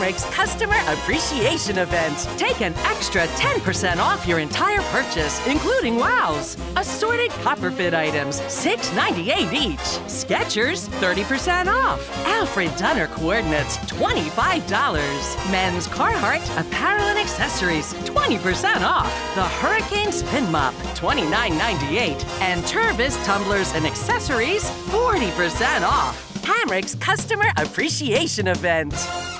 Hamrick's Customer Appreciation Event. Take an extra 10% off your entire purchase, including WOWs. Assorted Copperfit items, $6.98 each. Skechers, 30% off. Alfred Dunner coordinates, $25. Men's Carhartt apparel and accessories, 20% off. The Hurricane Spin Mop, $29.98. And Tervis tumblers and accessories, 40% off. Hamrick's Customer Appreciation Event.